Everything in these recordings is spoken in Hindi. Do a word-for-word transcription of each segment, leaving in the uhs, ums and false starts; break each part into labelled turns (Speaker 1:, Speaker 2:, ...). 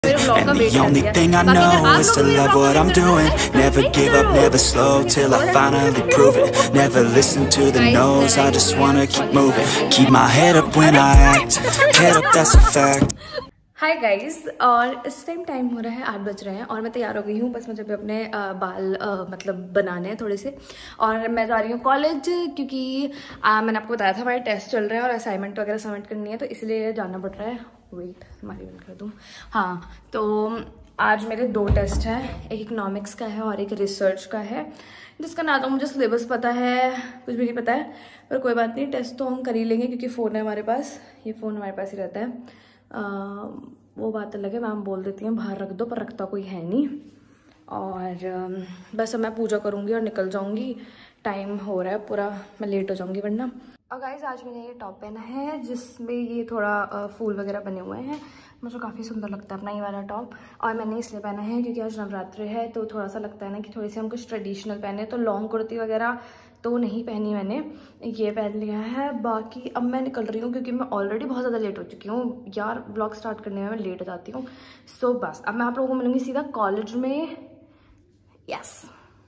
Speaker 1: And the only thing I know is to love what I'm doing. Never give up, never slow till I finally prove it. Never listen to the no's, I just wanna keep moving. Keep my head up when I act, head up, that's a fact.
Speaker 2: Hi guys, और इस टाइम टाइम हो रहा है आठ बज रहे हैं और मैं तैयार हो गई हूँ। बस मुझे भी अपने आ, बाल आ, मतलब बनाने हैं थोड़े से, और मैं जा रही हूँ कॉलेज क्योंकि आ, मैंने आपको बताया था हमारे टेस्ट चल रहे हैं और असाइनमेंट वगैरह सबमिट करनी है, तो इसलिए जाना पड़ रहा है। वेट, हमारी बंद कर दूँ। हाँ, तो आज मेरे दो टेस्ट हैं, एक इकोनॉमिक्स का है और एक रिसर्च का है, जिसका ना तो मुझे सिलेबस पता है, कुछ भी नहीं पता है, पर कोई बात नहीं, टेस्ट तो हम कर ही लेंगे क्योंकि फ़ोन है हमारे पास। ये फ़ोन हमारे पास ही रहता है। आ, वो बात अलग है, मैम बोल देती हैं बाहर रख दो, पर रखता कोई है नहीं। और बस अब मैं पूजा करूँगी और निकल जाऊँगी, टाइम हो रहा है पूरा, मैं लेट हो जाऊँगी वरना। और गाइस, आज मैंने ये टॉप पहना है जिसमें ये थोड़ा फूल वगैरह बने हुए हैं, मुझे काफ़ी सुंदर लगता है अपना ये वाला टॉप। और मैंने इसलिए पहना है क्योंकि आज नवरात्रि है, तो थोड़ा सा लगता है ना कि थोड़ी सी हम कुछ ट्रेडिशनल पहने, तो लॉन्ग कुर्ती वगैरह तो नहीं पहनी मैंने, ये पहन लिया है। बाकी अब मैं निकल रही हूँ क्योंकि मैं ऑलरेडी बहुत ज़्यादा लेट हो चुकी हूँ यार, ब्लॉग स्टार्ट करने में मैं लेट हो जाती हूँ। सो बस अब मैं आप लोगों को मिलूँगी सीधा कॉलेज में। यस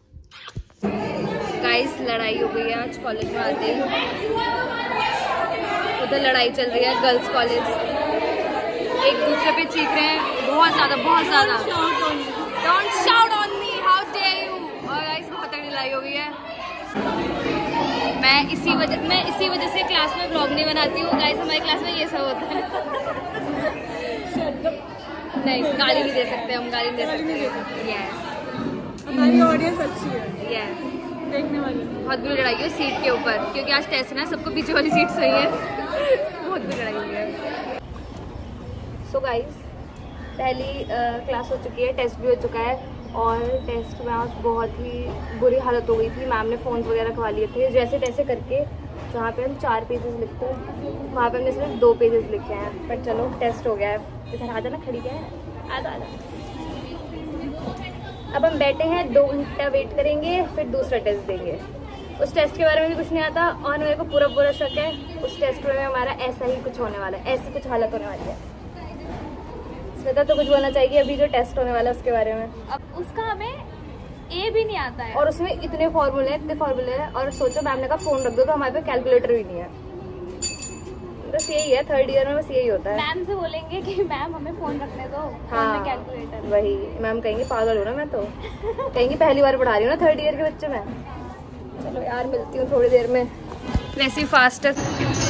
Speaker 2: गाइस, लड़ाई हो गई है आज कॉलेज में आते ही, उधर लड़ाई चल रही है गर्ल्स कॉलेज, एक दूसरे पे चीख रहे हैं बहुत ज़्यादा बहुत ज़्यादा। Don't shout on me, how dare you. और गाइस, बहुत तगड़ी लड़ाई हो गई है। मैं इसी वजह मैं इसी वजह से क्लास में व्लॉग नहीं बनाती हूँ गाइस, हमारी क्लास में ये सब होता है। नहीं, गाली नहीं दे सकते हम, गाली नहीं दे सकते। यस,
Speaker 3: हमारी ऑडियंस अच्छी है,
Speaker 2: यस,
Speaker 3: देखने वाली।
Speaker 2: बहुत बुरी लड़ाई हुई सीट के ऊपर, क्योंकि आज टेस्ट है ना, सबको पीछे वाली सीट सही है। बहुत बुरी लड़ाई हुई है। सो गाइस, पहली क्लास हो चुकी है, टेस्ट भी हो चुका है, और टेस्ट में आज बहुत ही बुरी हालत हो गई थी। मैम ने फ़ोन्स वगैरह खवा लिए थे, जैसे तैसे करके। जहाँ पे हम चार पेजेस लिखते हैं, वहाँ पे हमने सिर्फ दो पेजेस लिखे हैं, पर चलो टेस्ट हो गया है। इधर आ जाना, खड़ी क्या है, आधा आधा। अब हम बैठे हैं, दो घंटा वेट करेंगे, फिर दूसरा टेस्ट देंगे। उस टेस्ट के बारे में भी कुछ नहीं आता, और मेरे को पूरा पूरा शक है उस टेस्ट में हमारा ऐसा ही कुछ होने वाला है, ऐसी कुछ हालत होने वाली है। श्वेता तो कुछ बोलना चाहिए अभी जो टेस्ट होने वाला है उसके बारे में।
Speaker 3: अब उसका हमें ए भी नहीं आता है,
Speaker 2: और उसमें इतने फॉर्मूले हैं, इतने फॉर्मूले हैं, और सोचो मैम ने कहा फ़ोन रख दो, तो हमारे पास कैलकुलेटर भी नहीं है। बस यही है, थर्ड ईयर में बस यही होता है।
Speaker 3: मैम से बोलेंगे कि मैम हमें फ़ोन रखने दो,
Speaker 2: हाँ,
Speaker 3: कैलकुलेटर।
Speaker 2: वही मैम कहेंगे पागल हो ना, मैं तो कहेंगी पहली बार पढ़ा रही हूँ ना थर्ड ईयर के बच्चे में। चलो यार, मिलती हूँ थोड़ी देर में। वैसे ही फास्ट है।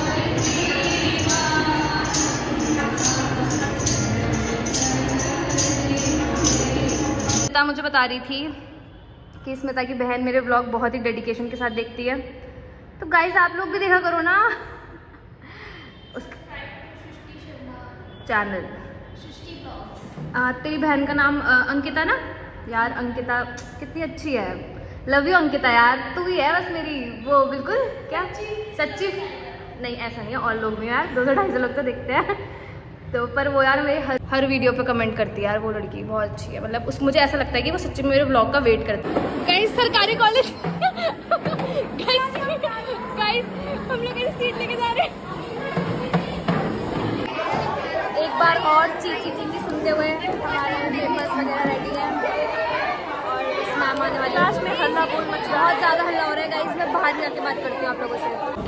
Speaker 2: मुझे बता रही थी कि स्मिता की बहन मेरे व्लॉग बहुत ही डेडिकेशन के साथ देखती है, तो गाइस आप लोग भी देखा करो ना उसका चैनल। आ, तेरी बहन का नाम आ, अंकिता ना यार, अंकिता कितनी अच्छी है, लव यू अंकिता यार, तू ही है बस मेरी वो, बिल्कुल क्या सच्ची नहीं, ऐसा नहीं है, और लोग भी यार, दो सौ ढाई सौ लोग तो देखते हैं, तो पर वो यार मेरे हर, हर वीडियो पे कमेंट करती है यार, वो लड़की बहुत अच्छी है, मतलब उस मुझे ऐसा लगता है कि वो सच्ची में मेरे व्लॉग का वेट करती है। गाइस, सरकारी कॉलेज गाइस गाइस हम लोग ऐसे सीट लेके जा रहे हैं। एक बार और चीची चीची सुनते हुए हमारे पेपर्स वगैरह रेडी है, और इस मैम आने वाली क्लास में हल्ला बोल मच रहा है, बहुत ज़्यादा हल्ला हो रहा है गाइस। मैं बाहर जाके बात करती हूँ आप लोगों से।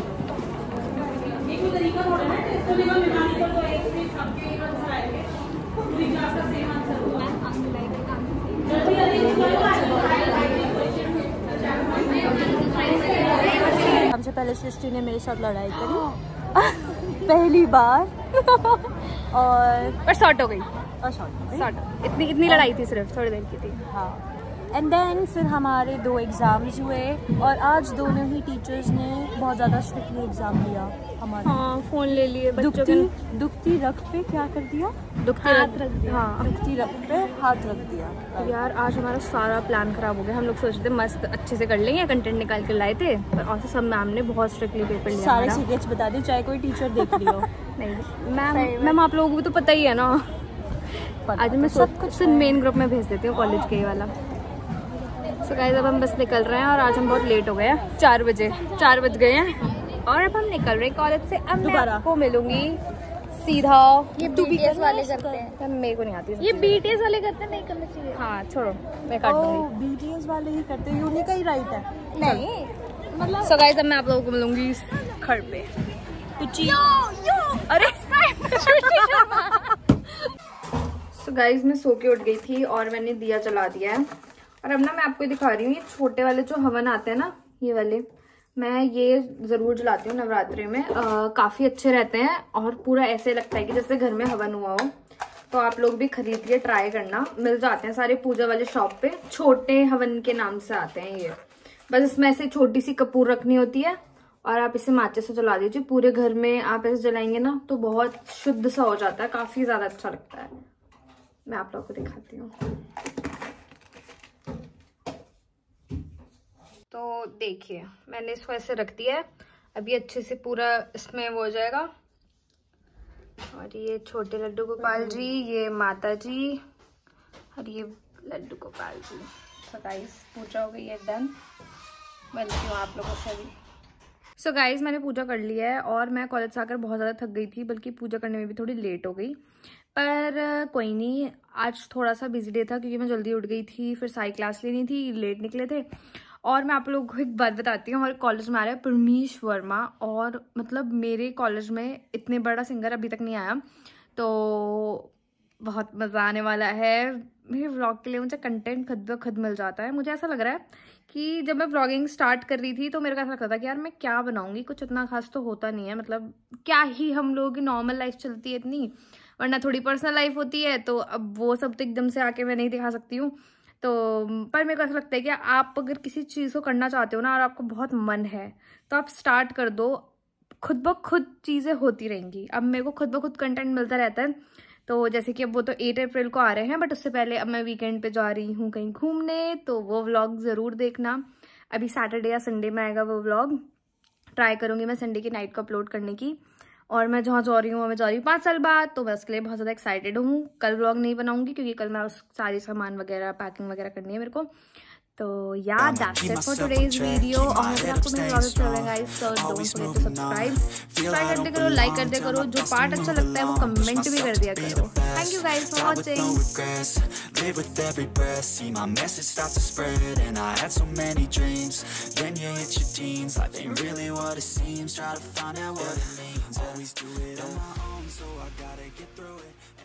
Speaker 3: हमसे पहले सृष्टि ने मेरे साथ लड़ाई करी पहली बार और
Speaker 2: पर शॉर्ट हो गई,
Speaker 3: और शॉर्ट
Speaker 2: शॉर्ट इतनी इतनी लड़ाई थी, सिर्फ थोड़ी देर की थी।
Speaker 3: हाँ, एंड देन फिर हमारे दो एग्ज़ाम्स हुए, और आज दोनों ही टीचर्स ने बहुत ज़्यादा स्ट्रिक्टली एग्ज़ाम लिया हमारा।
Speaker 2: हाँ, फ़ोन ले लिए बच्चों
Speaker 3: दुखती दुखती रख पे क्या कर दिया,
Speaker 2: दुखती
Speaker 3: हाथ रख दिया।
Speaker 2: हाँ,
Speaker 3: दुखती रख पे हाथ रख दिया।
Speaker 2: यार आज हमारा सारा प्लान खराब हो गया। हम लोग सोच रहे थे मस्त अच्छे से कर लेंगे, कंटेंट निकाल के लाए थे, पर और सब मैम ने बहुत स्ट्रिक्टली पेपर लिया।
Speaker 3: सारे सीक्रेट्स बता दी, चाहे कोई टीचर देख रही हो।
Speaker 2: नहीं मैम, मैम आप लोगों को तो पता ही है ना। आज मैं सब कुछ मेन ग्रुप में भेज देती हूँ कॉलेज के वाला। सो गाइस, अब हम बस निकल रहे हैं, और आज हम बहुत लेट हो गए हैं, चार बजे चार बज गए हैं, और अब हम निकल रहे हैं कॉलेज से। अब मैं आपको मिलूंगी सीधा।
Speaker 3: ये बीटीएस वाले करते हैं,
Speaker 2: मेरे को नहीं आती
Speaker 3: ये बीटीएस वाले करते हैं, नहीं करना चाहिए।
Speaker 2: हाँ छोड़ो, मैं काट दूंगी।
Speaker 3: बीटीएस वाले ही करते हैं, यूनिक का ही राइट है। नहीं मतलब
Speaker 2: सो गाइस अब मैं आप लोगों को मिलूंगी घर पे। अरे सो गाइस मैं सो के उठ गई थी और मैंने दिया जला दिया है और अब ना मैं आपको दिखा रही हूँ ये छोटे वाले जो हवन आते हैं ना, ये वाले मैं ये जरूर जलाती हूँ नवरात्रि में। आ, काफी अच्छे रहते हैं और पूरा ऐसे लगता है कि जैसे घर में हवन हुआ हो। तो आप लोग भी खरीद के ट्राई करना, मिल जाते हैं सारे पूजा वाले शॉप पे। छोटे हवन के नाम से आते हैं ये। बस इसमें ऐसे छोटी सी कपूर रखनी होती है और आप इसे माचिस से जला दीजिए। पूरे घर में आप ऐसे जलाएंगे ना तो बहुत शुद्ध सा हो जाता है, काफी ज्यादा अच्छा लगता है। मैं आप लोगों को दिखाती हूँ। तो देखिए मैंने इसको ऐसे रख दिया है, अभी अच्छे से पूरा इसमें वो हो जाएगा। और ये छोटे लड्डू गोपाल जी, ये माता जी और ये लड्डू गोपाल जी। तो गाइस पूजा हो गई है डन। मिलती हूँ आप लोगों से भी। सो गाइस मैंने पूजा कर लिया है और मैं कॉलेज से आकर बहुत ज़्यादा थक गई थी, बल्कि पूजा करने में भी थोड़ी लेट हो गई। पर कोई नहीं, आज थोड़ा सा बिजी डे था क्योंकि मैं जल्दी उठ गई थी, फिर साई क्लास लेनी थी, लेट निकले थे। और मैं आप लोगों को एक बात बताती हूँ, हमारे कॉलेज में आ रहा है परमीश वर्मा और मतलब मेरे कॉलेज में इतने बड़ा सिंगर अभी तक नहीं आया, तो बहुत मज़ा आने वाला है। मेरे व्लॉग के लिए मुझे कंटेंट खुद ब खुद मिल जाता है। मुझे ऐसा लग रहा है कि जब मैं व्लॉगिंग स्टार्ट कर रही थी तो मेरे को ऐसा लगता था कि यार मैं क्या बनाऊंगी, कुछ इतना खास तो होता नहीं है। मतलब क्या ही हम लोगों की नॉर्मल लाइफ चलती है इतनी, वरना थोड़ी पर्सनल लाइफ होती है, तो अब वो सब तो एकदम से आके मैं नहीं दिखा सकती हूँ। तो पर मेरे को ऐसा लगता है कि आप अगर किसी चीज़ को करना चाहते हो ना और आपको बहुत मन है तो आप स्टार्ट कर दो, खुद ब खुद चीज़ें होती रहेंगी। अब मेरे को खुद ब खुद कंटेंट मिलता रहता है। तो जैसे कि अब वो तो एट अप्रैल को आ रहे हैं, बट उससे पहले अब मैं वीकेंड पे जा रही हूँ कहीं घूमने, तो वो व्लॉग ज़रूर देखना। अभी सैटरडे या संडे में आएगा वो व्लॉग। ट्राई करूँगी मैं संडे की नाइट को अपलोड करने की। और मैं जहाँ जा रही हूँ मैं जा रही हूँ पाँच साल बाद, तो मैं उसके लिए बहुत ज़्यादा एक्साइटेड हूँ। कल व्लॉग नहीं बनाऊंगी क्योंकि कल मैं उस सारी सामान वगैरह पैकिंग वगैरह करनी है मेरे को। तो यार that's it for today's video. और अगर आपको मेरे व्लॉग अच्छा लगा गाइस तो don't forget to subscribe, subscribe करते करो, लाइक करते करो, जो पार्ट अच्छा लगता है वो कमेंट भी कर दिया करो। Thank you guys for watching.
Speaker 1: Live with every breath, see my message start to spread. And I had so many dreams, then you hit your teens. Life ain't really what it seems, try to find out what it means. Always do it on my own, so I gotta get through it.